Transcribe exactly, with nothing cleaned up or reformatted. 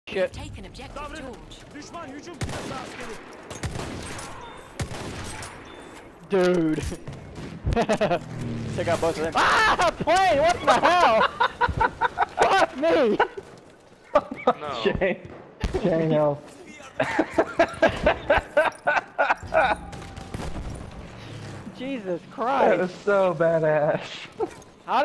shit. Taken objective George. Düşman hücum kıtası askeri. Dude. Check out both of them. Ah! Plane! What the hell? Fuck me! No. Shane. Shane, no. Jesus That Christ. was so badass.